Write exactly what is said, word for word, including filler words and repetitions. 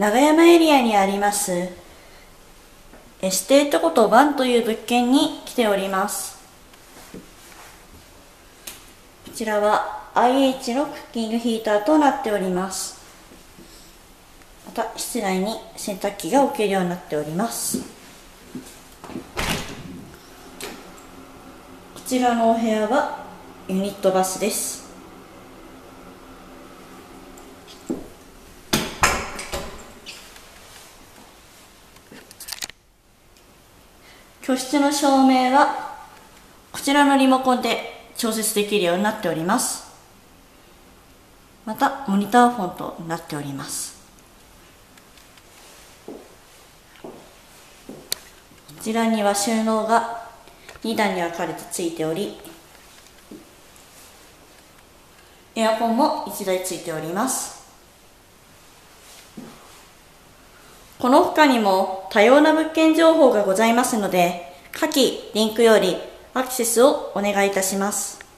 長山エリアにありますエステートコトバンという物件に来ております。こちらは アイエイチ のクッキングヒーターとなっております。また室内に洗濯機が置けるようになっております。こちらのお部屋はユニットバスです。居室の照明はこちらのリモコンで調節できるようになっております。またモニターフォンとなっております。こちらには収納がに段に分かれてついており、エアコンもいちだいついております。この他にも多様な物件情報がございますので、下記リンクよりアクセスをお願いいたします。